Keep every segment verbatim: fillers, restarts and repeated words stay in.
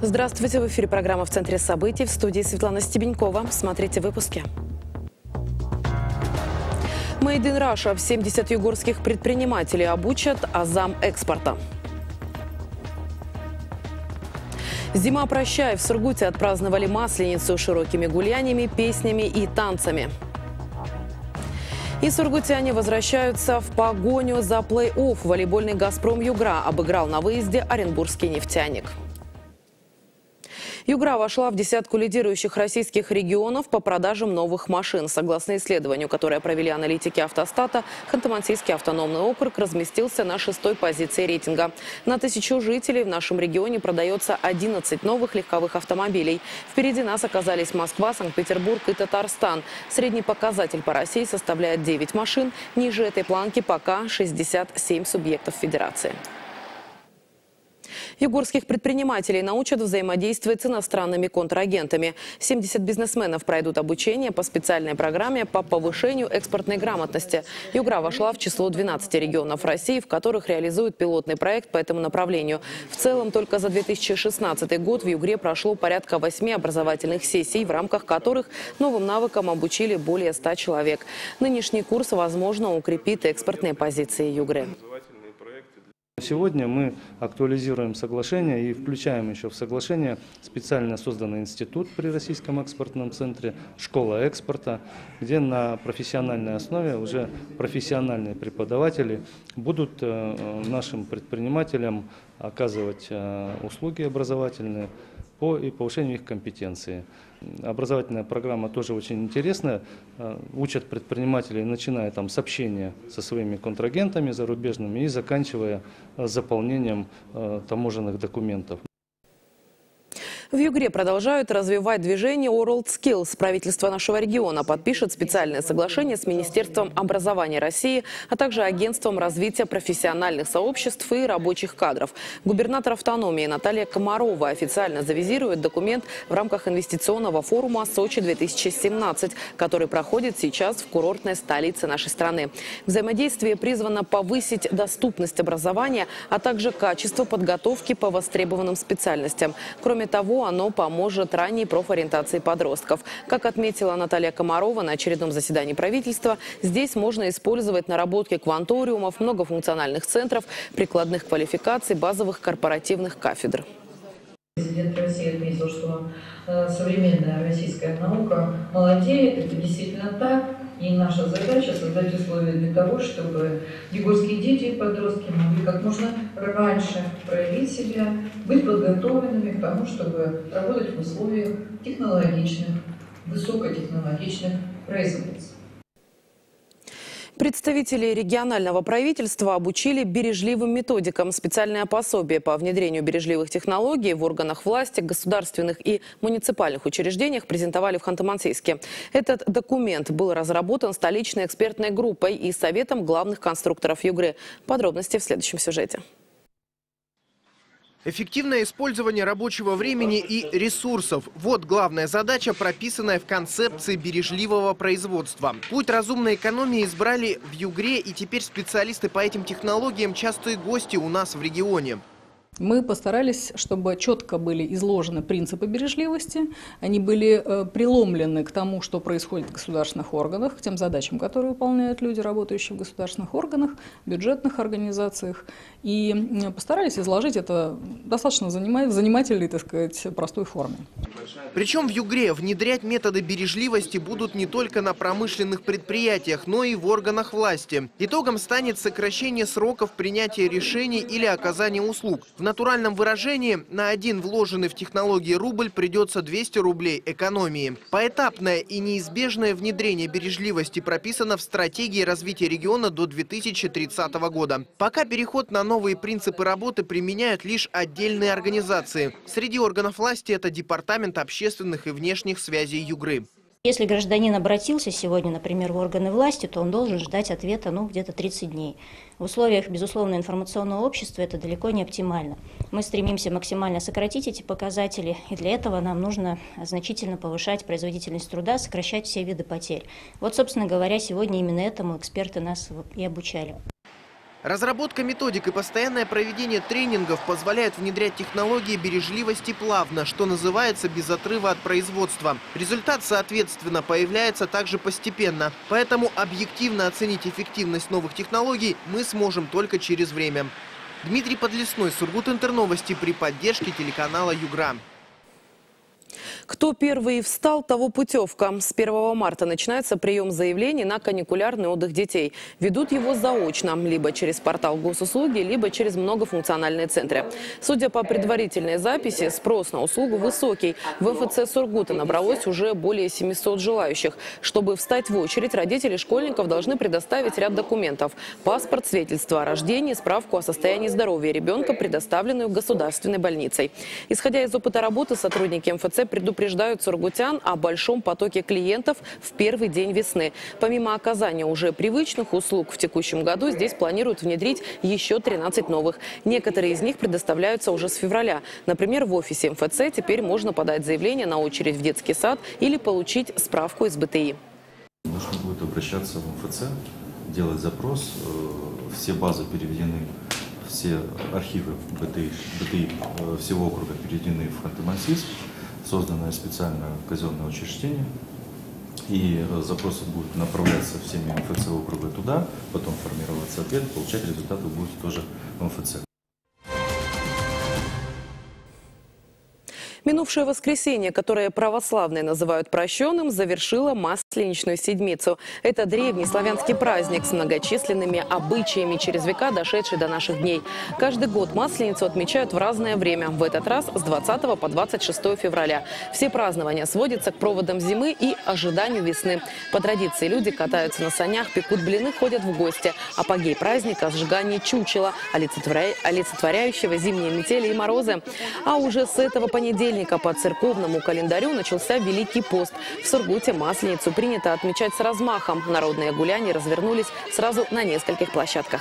Здравствуйте, в эфире программа «В центре событий», в студии Светлана Стебенькова. Смотрите выпуски. Made in Russia. семьдесят югорских предпринимателей обучат азам экспорта. Зима прощай. В Сургуте отпраздновали Масленицу широкими гуляниями, песнями и танцами. И сургутяне возвращаются в погоню за плей-офф. Волейбольный «Газпром Югра» обыграл на выезде оренбургский «Нефтяник». Югра вошла в десятку лидирующих российских регионов по продажам новых машин. Согласно исследованию, которое провели аналитики «Автостата», Ханты-Мансийский автономный округ разместился на шестой позиции рейтинга. На тысячу жителей в нашем регионе продается одиннадцать новых легковых автомобилей. Впереди нас оказались Москва, Санкт-Петербург и Татарстан. Средний показатель по России составляет девять машин. Ниже этой планки пока шестьдесят семь субъектов федерации. Югорских предпринимателей научат взаимодействовать с иностранными контрагентами. семьдесят бизнесменов пройдут обучение по специальной программе по повышению экспортной грамотности. Югра вошла в число двенадцати регионов России, в которых реализуют пилотный проект по этому направлению. В целом, только за две тысячи шестнадцатый год в Югре прошло порядка восьми образовательных сессий, в рамках которых новым навыкам обучили более ста человек. Нынешний курс, возможно, укрепит экспортные позиции Югры. Сегодня мы актуализируем соглашение и включаем еще в соглашение специально созданный институт при Российском экспортном центре «Школа экспорта», где на профессиональной основе уже профессиональные преподаватели будут нашим предпринимателям оказывать услуги образовательные по и повышению их компетенции. Образовательная программа тоже очень интересная. Учат предпринимателей, начиная там с общения со своими контрагентами зарубежными и заканчивая заполнением таможенных документов. В Югре продолжают развивать движение World Skills. Правительство нашего региона подпишет специальное соглашение с Министерством образования России, а также Агентством развития профессиональных сообществ и рабочих кадров. Губернатор автономии Наталья Комарова официально завизирует документ в рамках инвестиционного форума «Сочи-две тысячи семнадцать», который проходит сейчас в курортной столице нашей страны. Взаимодействие призвано повысить доступность образования, а также качество подготовки по востребованным специальностям. Кроме того, оно поможет ранней профориентации подростков. Как отметила Наталья Комарова на очередном заседании правительства, здесь можно использовать наработки кванториумов, многофункциональных центров, прикладных квалификаций, базовых корпоративных кафедр. Президент России отметил, что современная российская наука молодеет. Это действительно так. И наша задача создать условия для того, чтобы югорские дети и подростки могли как можно раньше проявить себя, быть подготовленными к тому, чтобы работать в условиях технологичных, высокотехнологичных производств. Представители регионального правительства обучили бережливым методикам. Специальное пособие по внедрению бережливых технологий в органах власти, государственных и муниципальных учреждениях презентовали в Ханты-Мансийске. Этот документ был разработан столичной экспертной группой и Советом главных конструкторов Югры. Подробности в следующем сюжете. Эффективное использование рабочего времени и ресурсов – вот главная задача, прописанная в концепции бережливого производства. Путь разумной экономии избрали в Югре, и теперь специалисты по этим технологиям – частые гости у нас в регионе. Мы постарались, чтобы четко были изложены принципы бережливости, они были э, преломлены к тому, что происходит в государственных органах, к тем задачам, которые выполняют люди, работающие в государственных органах, бюджетных организациях, и э, постарались изложить это достаточно занимательной, занимательной, так сказать, простой форме. Причем в Югре внедрять методы бережливости будут не только на промышленных предприятиях, но и в органах власти. Итогом станет сокращение сроков принятия решений или оказания услуг. В натуральном выражении на один вложенный в технологии рубль придется двести рублей экономии. Поэтапное и неизбежное внедрение бережливости прописано в стратегии развития региона до две тысячи тридцатого года. Пока переход на новые принципы работы применяют лишь отдельные организации. Среди органов власти это Департамент общественных и внешних связей Югры. Если гражданин обратился сегодня, например, в органы власти, то он должен ждать ответа ну, где-то тридцать дней. В условиях, безусловно, информационного общества это далеко не оптимально. Мы стремимся максимально сократить эти показатели, и для этого нам нужно значительно повышать производительность труда, сокращать все виды потерь. Вот, собственно говоря, сегодня именно этому эксперты нас и обучали. Разработка методик и постоянное проведение тренингов позволяют внедрять технологии бережливости плавно, что называется, без отрыва от производства. Результат, соответственно, появляется также постепенно. Поэтому объективно оценить эффективность новых технологий мы сможем только через время. Дмитрий Подлесной, Сургут-Интерновости, при поддержке телеканала Югра. Кто первый встал, того путевка. С первого марта начинается прием заявлений на каникулярный отдых детей. Ведут его заочно, либо через портал госуслуги, либо через многофункциональные центры. Судя по предварительной записи, спрос на услугу высокий. В эф цэ Сургута набралось уже более семисот желающих. Чтобы встать в очередь, родители школьников должны предоставить ряд документов. Паспорт, свидетельство о рождении, справку о состоянии здоровья ребенка, предоставленную государственной больницей. Исходя из опыта работы, сотрудники эм эф цэ предупреждают сургутян о большом потоке клиентов в первый день весны. Помимо оказания уже привычных услуг, в текущем году здесь планируют внедрить еще тринадцать новых. Некоторые из них предоставляются уже с февраля. Например, в офисе эм эф цэ теперь можно подать заявление на очередь в детский сад или получить справку из бэ тэ и. Нужно будет обращаться в эм эф цэ, делать запрос. Все базы переведены, все архивы бэ тэ и, бэ тэ и всего округа переведены в Ханты-Мансийск. Созданное специальное казенное учреждение, и запросы будут направляться всеми эм эф цэ округа туда, потом формироваться ответ, получать результаты будут тоже в эм эф цэ. Минувшее воскресенье, которое православные называют прощенным, завершило Масленичную седмицу. Это древний славянский праздник с многочисленными обычаями, через века дошедший до наших дней. Каждый год Масленицу отмечают в разное время. В этот раз с двадцатого по двадцать шестое февраля. Все празднования сводятся к проводам зимы и ожиданию весны. По традиции люди катаются на санях, пекут блины, ходят в гости. Апогей праздника – сжигание чучела, олицетворяющего зимние метели и морозы. А уже с этого понедельника по церковному календарю начался Великий пост. В Сургуте Масленицу принято отмечать с размахом. Народные гуляния развернулись сразу на нескольких площадках.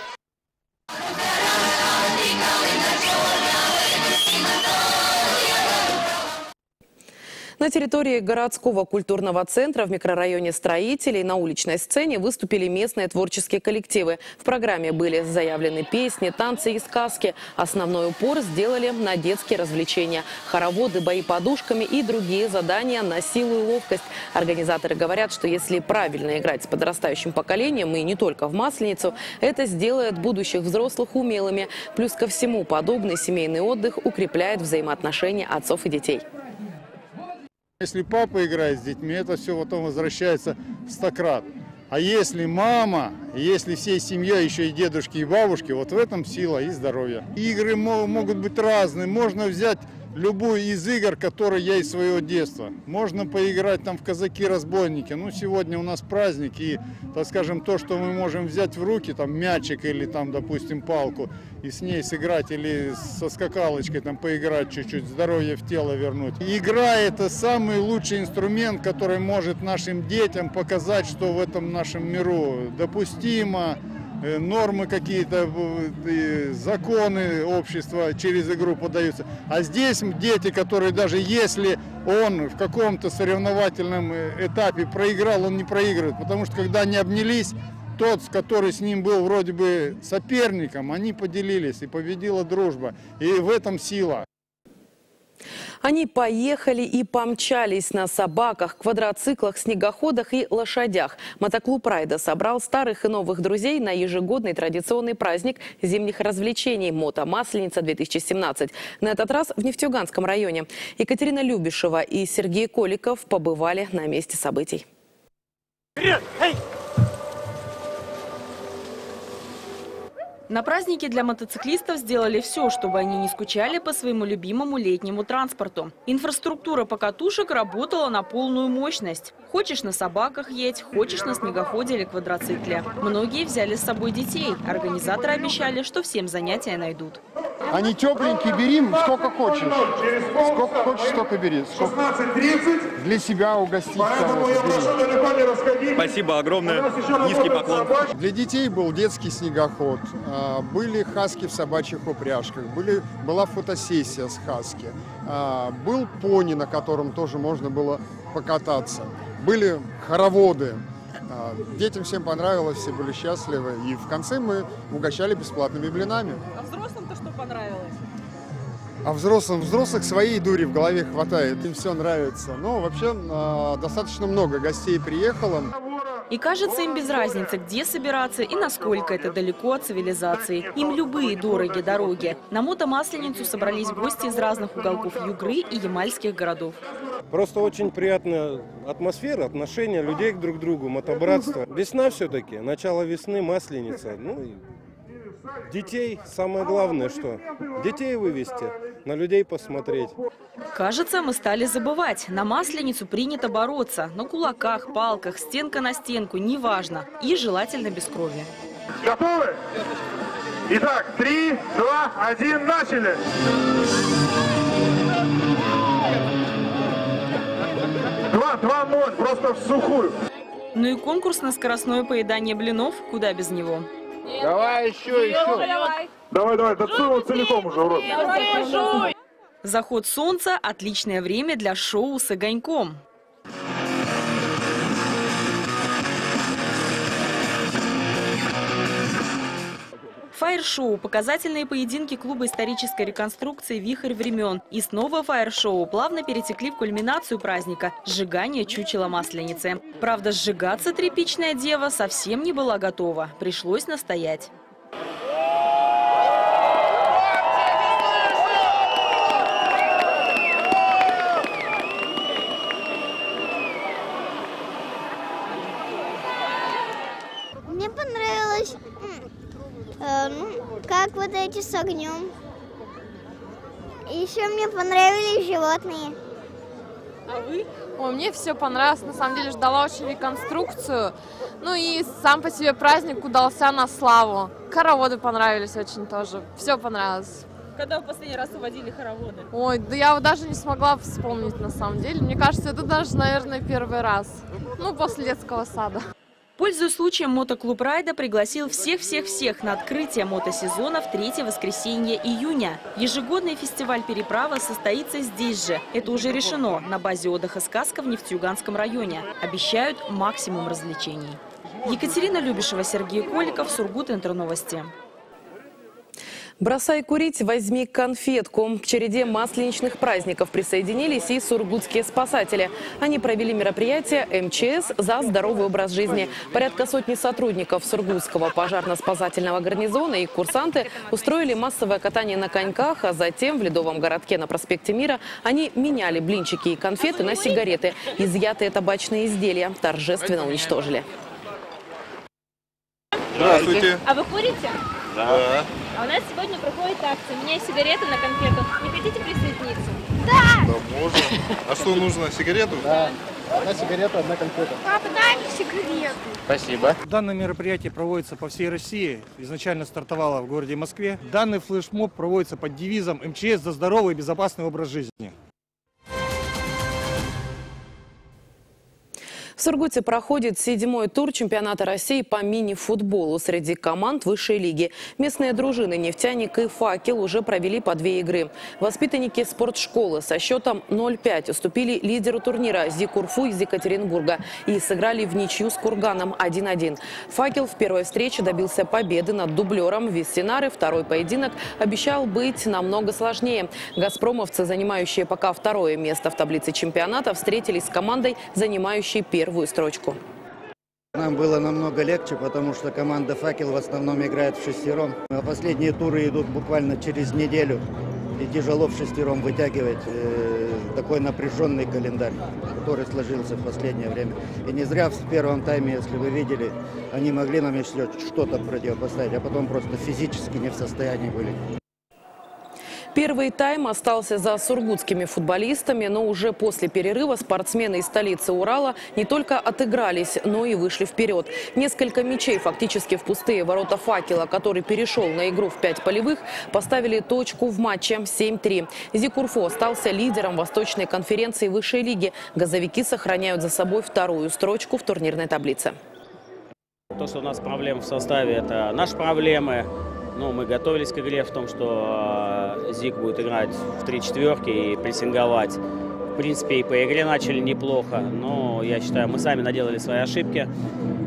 На территории городского культурного центра в микрорайоне Строителей на уличной сцене выступили местные творческие коллективы. В программе были заявлены песни, танцы и сказки. Основной упор сделали на детские развлечения. Хороводы, бои подушками и другие задания на силу и ловкость. Организаторы говорят, что если правильно играть с подрастающим поколением и не только в Масленицу, это сделает будущих взрослых умелыми. Плюс ко всему, подобный семейный отдых укрепляет взаимоотношения отцов и детей. Если папа играет с детьми, это все потом возвращается стократ. А если мама, если всей семья, еще и дедушки, и бабушки, вот в этом сила и здоровье. Игры могут быть разные. Можно взять любую из игр, которые я из своего детства. Можно поиграть там в казаки-разбойники. Ну, сегодня у нас праздник, и, так скажем, то, что мы можем взять в руки, там, мячик или, там, допустим, палку, и с ней сыграть, или со скакалочкой там поиграть чуть-чуть, здоровье в тело вернуть. Игра – это самый лучший инструмент, который может нашим детям показать, что в этом нашем миру допустимо, нормы какие-то, законы общества через игру подаются. А здесь дети, которые даже если он в каком-то соревновательном этапе проиграл, он не проигрывает. Потому что когда они обнялись, тот, который с ним был вроде бы соперником, они поделились, и победила дружба. И в этом сила. Они поехали и помчались на собаках, квадроциклах, снегоходах и лошадях. Мотоклуб «Райда» собрал старых и новых друзей на ежегодный традиционный праздник зимних развлечений «Мото-Масленица-две тысячи семнадцать». На этот раз в Нефтеюганском районе. Екатерина Любишева и Сергей Коликов побывали на месте событий. На празднике для мотоциклистов сделали все, чтобы они не скучали по своему любимому летнему транспорту. Инфраструктура покатушек работала на полную мощность. Хочешь на собаках едь, хочешь на снегоходе или квадроцикле. Многие взяли с собой детей. Организаторы обещали, что всем занятия найдут. Они тепленькие, бери сколько хочешь. Сколько хочешь, столько бери. шестнадцать тридцать. Для себя угостить. Спасибо огромное. Низкий поклон. Для детей был детский снегоход. Были хаски в собачьих упряжках. Были, была фотосессия с хаски. Был пони, на котором тоже можно было покататься. Были хороводы. Детям всем понравилось, все были счастливы. И в конце мы угощали бесплатными блинами. А взрослым-то что понравилось? А взрослым, взрослых своей дури в голове хватает, им все нравится. Но вообще достаточно много гостей приехало. И кажется, им без разницы, где собираться и насколько это далеко от цивилизации. Им любые дороги дороги. На мотомасленицу собрались гости из разных уголков Югры и ямальских городов. Просто очень приятная атмосфера, отношения людей друг к другу, мотобратство. Весна все-таки, начало весны, масленица. Ну, и детей, самое главное, что детей вывести, на людей посмотреть. Кажется, мы стали забывать. На масленицу принято бороться. На кулаках, палках, стенка на стенку, неважно. И желательно без крови. Готовы? Итак, три, два, один, начали! Два, два, ноль, просто в сухую. Ну и конкурс на скоростное поедание блинов, куда без него. Давай еще, еще. Давай, давай, доцелуй целиком уже, урод. Заход солнца – отличное время для шоу с огоньком. Фаер-шоу – показательные поединки клуба исторической реконструкции «Вихрь времен». И снова фаер-шоу плавно перетекли в кульминацию праздника – сжигание чучела масленицы. Правда, сжигаться тряпичная дева совсем не была готова. Пришлось настоять. Мне понравилось, э, ну, как вот эти с огнем. Еще мне понравились животные. А вы? Ой, мне все понравилось. На самом деле ждала очень реконструкцию. Ну и сам по себе праздник удался на славу. Хороводы понравились очень тоже. Все понравилось. Когда в последний раз уводили хороводы? Ой, да я вот даже не смогла вспомнить на самом деле. Мне кажется, это даже, наверное, первый раз. Ну, после детского сада. Пользуясь случаем, мотоклуб «Райда» пригласил всех-всех-всех на открытие мотосезона в третье воскресенье июня. Ежегодный фестиваль «Переправа» состоится здесь же. Это уже решено на базе отдыха «Сказка» в Нефтеюганском районе. Обещают максимум развлечений. Екатерина Любишева, Сергей Коликов, Сургут Интерновости. Бросай курить, возьми конфетку. К череде масленичных праздников присоединились и сургутские спасатели. Они провели мероприятие эм че эс за здоровый образ жизни. Порядка сотни сотрудников Сургутского пожарно-спасательного гарнизона и курсанты устроили массовое катание на коньках, а затем в Ледовом городке на проспекте Мира они меняли блинчики и конфеты на сигареты. Изъятые табачные изделия торжественно уничтожили. Здравствуйте. А вы курите? Да. А у нас сегодня проходит акция. У меня есть сигареты на конфету. Не хотите присоединиться? Да. Да, можно. А что нужно? Сигарету? Да. Одна сигарета, одна конфета. Папа, дай мне сигарету. Спасибо. Данное мероприятие проводится по всей России. Изначально стартовало в городе Москве. Данный флешмоб проводится под девизом эм че эс за здоровый и безопасный образ жизни. В Сургуте проходит седьмой тур чемпионата России по мини-футболу среди команд высшей лиги. Местные дружины «Нефтяник» и «Факел» уже провели по две игры. Воспитанники спортшколы со счетом ноль пять уступили лидеру турнира «Зикурфу» из Екатеринбурга и сыграли в ничью с «Курганом» один один. «Факел» в первой встрече добился победы над дублером Вестинары. Второй поединок обещал быть намного сложнее. «Газпромовцы», занимающие пока второе место в таблице чемпионата, встретились с командой, занимающей первую строчку. Нам было намного легче, потому что команда «Факел» в основном играет в шестером. А последние туры идут буквально через неделю. И тяжело в шестером вытягивать э, такой напряженный календарь, который сложился в последнее время. И не зря в первом тайме, если вы видели, они могли нам еще что-то противопоставить, а потом просто физически не в состоянии были. Первый тайм остался за сургутскими футболистами, но уже после перерыва спортсмены из столицы Урала не только отыгрались, но и вышли вперед. Несколько мячей фактически в пустые ворота «Факела», который перешел на игру в пять полевых, поставили точку в матче семь три. Зикурфу остался лидером Восточной конференции высшей лиги. Газовики сохраняют за собой вторую строчку в турнирной таблице. То, что у нас проблемы в составе, это наши проблемы. Ну, мы готовились к игре в том, что ЗИК будет играть в три четверки и прессинговать. В принципе, и по игре начали неплохо, но я считаю, мы сами наделали свои ошибки.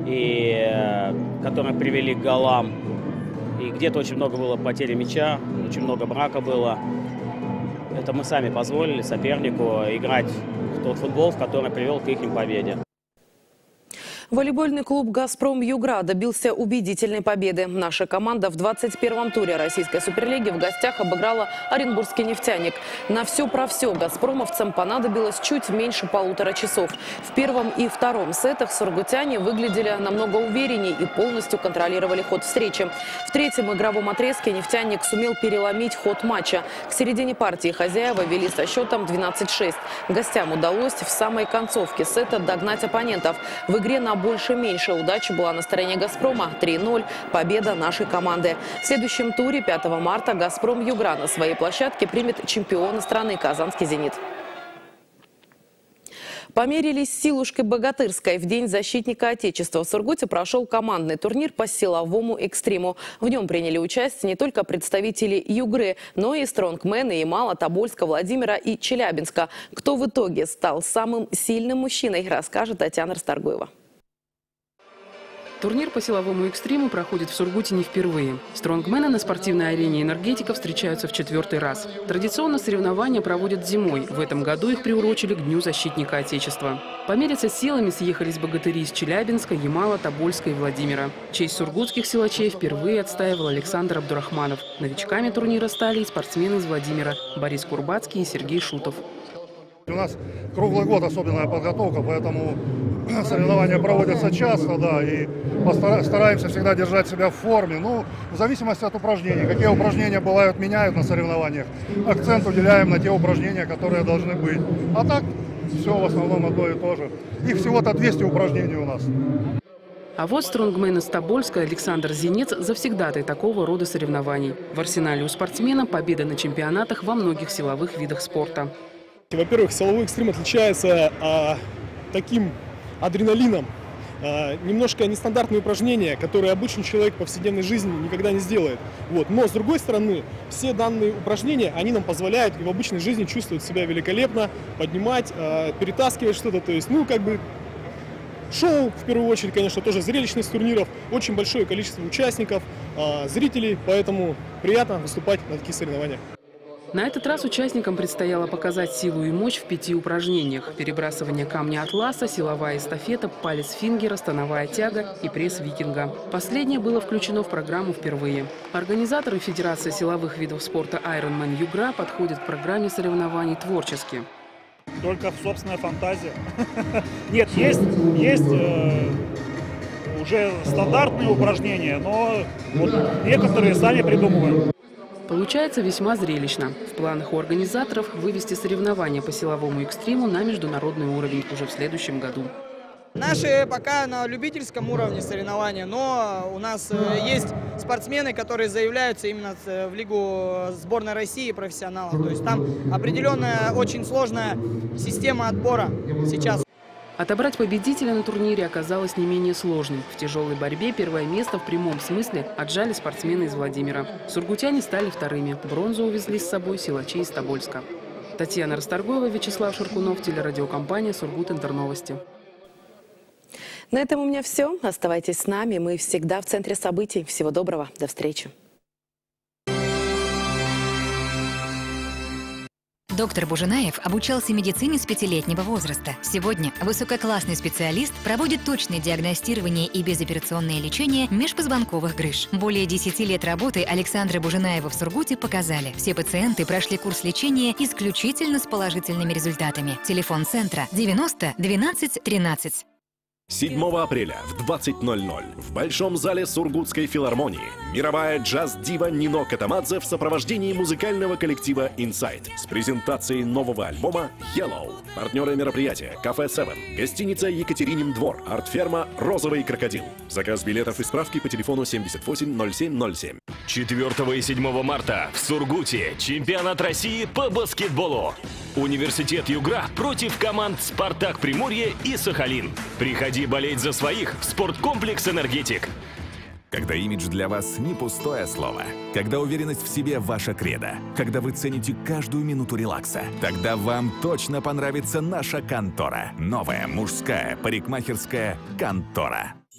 и которые привели к голам. И где-то очень много было потери мяча, очень много брака было. Это мы сами позволили сопернику играть в тот футбол, в который привел к их победе. Волейбольный клуб «Газпром Югра» добился убедительной победы. Наша команда в двадцать первом туре российской суперлиги в гостях обыграла Оренбургский «Нефтяник». На все про все газпромовцам понадобилось чуть меньше полутора часов. В первом и втором сетах сургутяне выглядели намного увереннее и полностью контролировали ход встречи. В третьем игровом отрезке «Нефтяник» сумел переломить ход матча. К середине партии хозяева вели со счетом двенадцать шесть. Гостям удалось в самой концовке сета догнать оппонентов. В игре на больше-меньше удача была на стороне «Газпрома». три ноль. Победа нашей команды. В следующем туре пятого марта «Газпром Югра» на своей площадке примет чемпиона страны «Казанский Зенит». Померились с силушкой богатырской. В День защитника Отечества в Сургуте прошел командный турнир по силовому экстриму. В нем приняли участие не только представители Югры, но и стронгмены Ямала, Тобольска, Владимира и Челябинска. Кто в итоге стал самым сильным мужчиной, расскажет Татьяна Расторгуева. Турнир по силовому экстриму проходит в Сургуте не впервые. Стронгмены на спортивной арене «Энергетика» встречаются в четвертый раз. Традиционно соревнования проводят зимой. В этом году их приурочили к Дню защитника Отечества. Помериться силами съехались богатыри из Челябинска, Ямала, Тобольска и Владимира. Честь сургутских силачей впервые отстаивал Александр Абдурахманов. Новичками турнира стали и спортсмены из Владимира – Борис Курбацкий и Сергей Шутов. У нас круглый год особенная подготовка, поэтому соревнования проводятся часто, да, и стараемся всегда держать себя в форме. Ну, в зависимости от упражнений. Какие упражнения бывают, меняют на соревнованиях. Акцент уделяем на те упражнения, которые должны быть. А так, все в основном одно и то же. Их всего-то двести упражнений у нас. А вот стронгмен из Тобольска Александр Зенец завсегдатай такого рода соревнований. В арсенале у спортсмена победа на чемпионатах во многих силовых видах спорта. Во-первых, силовой экстрим отличается а, таким адреналином, а, немножко нестандартные упражнения, которые обычный человек в повседневной жизни никогда не сделает. Вот. Но, с другой стороны, все данные упражнения, они нам позволяют и в обычной жизни чувствовать себя великолепно, поднимать, а, перетаскивать что-то. То есть, ну, как бы шоу, в первую очередь, конечно, тоже зрелищность турниров, очень большое количество участников, а, зрителей, поэтому приятно выступать на таких соревнованиях. На этот раз участникам предстояло показать силу и мощь в пяти упражнениях. Перебрасывание камня атласа, силовая эстафета, палец фингера, становая тяга и пресс викинга. Последнее было включено в программу впервые. Организаторы Федерации силовых видов спорта Ironman Югра подходят к программе соревнований творчески. Только собственная фантазия. Нет, есть, есть э, уже стандартные упражнения, но вот некоторые сами придумываем. Получается весьма зрелищно. В планах у организаторов вывести соревнования по силовому экстриму на международный уровень уже в следующем году. Наши пока на любительском уровне соревнования, но у нас есть спортсмены, которые заявляются именно в Лигу сборной России профессионалов. То есть там определенная очень сложная система отбора сейчас. Отобрать победителя на турнире оказалось не менее сложным. В тяжелой борьбе первое место в прямом смысле отжали спортсмены из Владимира. Сургутяне стали вторыми. Бронзу увезли с собой силачи из Тобольска. Татьяна Расторгуева, Вячеслав Ширкунов, телерадиокомпания «Сургут-Интерновости». На этом у меня все. Оставайтесь с нами. Мы всегда в центре событий. Всего доброго. До встречи. Доктор Буженаев обучался медицине с пятилетнего возраста. Сегодня высококлассный специалист проводит точное диагностирование и безоперационное лечение межпозвонковых грыж. Более десяти лет работы Александра Буженаева в Сургуте показали. Все пациенты прошли курс лечения исключительно с положительными результатами. Телефон центра девяносто двенадцать тринадцать. седьмого апреля в двадцать ноль ноль в Большом зале Сургутской филармонии мировая джаз-дива Нино Катамадзе в сопровождении музыкального коллектива Inside с презентацией нового альбома Yellow. Партнеры мероприятия – Кафе Севен, гостиница Екатеринин двор, артферма Розовый крокодил. Заказ билетов и справки по телефону семьдесят восемь ноль семь ноль семь. четвёртого и седьмого марта в Сургуте чемпионат России по баскетболу. Университет Югра против команд «Спартак Приморье» и «Сахалин». Приходи болеть за своих в спорткомплекс «Энергетик». Когда имидж для вас не пустое слово, когда уверенность в себе ваша кредо, когда вы цените каждую минуту релакса, тогда вам точно понравится наша контора. Новая мужская парикмахерская контора.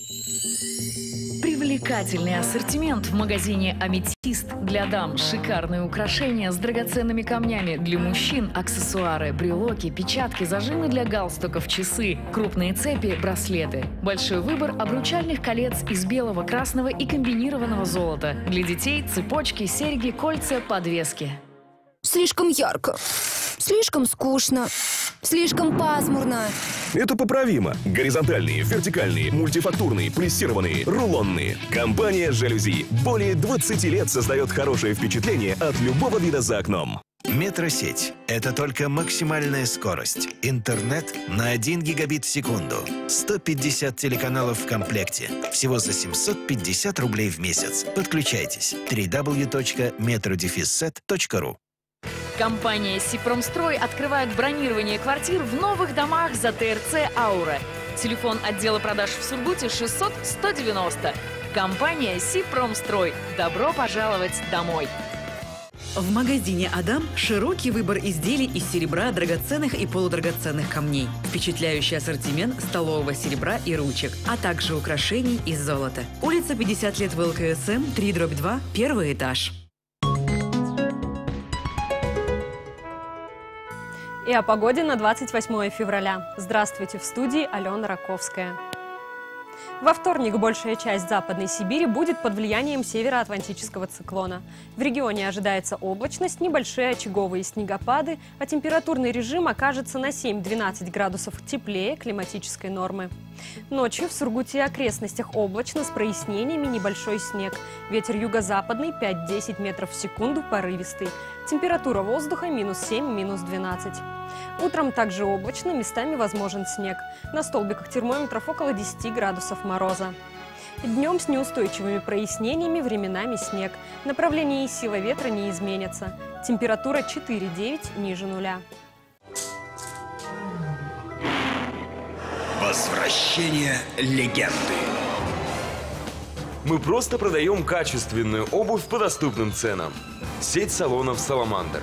Привлекательный ассортимент в магазине «Аметист». Для дам шикарные украшения с драгоценными камнями. Для мужчин аксессуары, брелоки, печатки, зажимы для галстуков, часы, крупные цепи, браслеты. Большой выбор обручальных колец из белого, красного и комбинированного золота. Для детей цепочки, серьги, кольца, подвески. Слишком ярко, слишком скучно, слишком пасмурно. Это поправимо. Горизонтальные, вертикальные, мультифактурные, плессированные, рулонные. Компания «Жалюзи» более двадцати лет создает хорошее впечатление от любого вида за окном. Метросеть – это только максимальная скорость. Интернет на один гигабит в секунду. сто пятьдесят телеканалов в комплекте. Всего за семьсот пятьдесят рублей в месяц. Подключайтесь. дабл ю дабл ю дабл ю точка метро сет точка ру. Компания «Сипромстрой» открывает бронирование квартир в новых домах за ТРЦ «Аура». Телефон отдела продаж в Сургуте шестьсот сто девяносто. Компания «Сипромстрой». Добро пожаловать домой! В магазине «Адам» широкий выбор изделий из серебра, драгоценных и полудрагоценных камней, впечатляющий ассортимент столового серебра и ручек, а также украшений из золота. Улица пятьдесят лет ВЛКСМ, три дробь два, первый этаж. И о погоде на двадцать восьмое февраля. Здравствуйте, в студии Алена Раковская. Во вторник большая часть Западной Сибири будет под влиянием североатлантического циклона. В регионе ожидается облачность, небольшие очаговые снегопады, а температурный режим окажется на семь-двенадцать градусов теплее климатической нормы. Ночью в Сургуте и окрестностях облачно с прояснениями, небольшой снег. Ветер юго-западный пять-десять метров в секунду, порывистый. Температура воздуха минус семь, минус двенадцать. Утром также облачно, местами возможен снег. На столбиках термометров около десяти градусов мороза. Днем с неустойчивыми прояснениями, временами снег. Направление и сила ветра не изменятся. Температура четыре-девять ниже нуля. Возвращение легенды. Мы просто продаем качественную обувь по доступным ценам. Сеть салонов «Саламандр».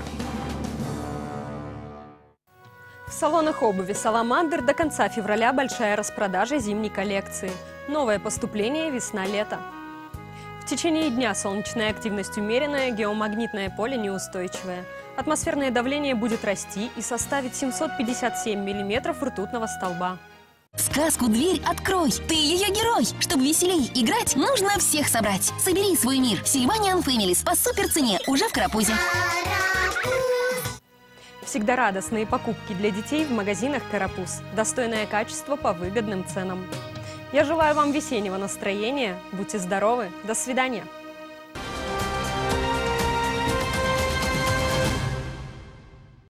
В салонах обуви «Саламандр» до конца февраля большая распродажа зимней коллекции. Новое поступление весна-лето. В течение дня солнечная активность умеренная, геомагнитное поле неустойчивое. Атмосферное давление будет расти и составит семьсот пятьдесят семь миллиметров ртутного столба. Сказку «Дверь открой». Ты ее герой. Чтобы веселей играть, нужно всех собрать. Собери свой мир. Сильваниан Фэмилис по суперцене уже в Карапузе. Всегда радостные покупки для детей в магазинах «Карапуз». Достойное качество по выгодным ценам. Я желаю вам весеннего настроения. Будьте здоровы. До свидания.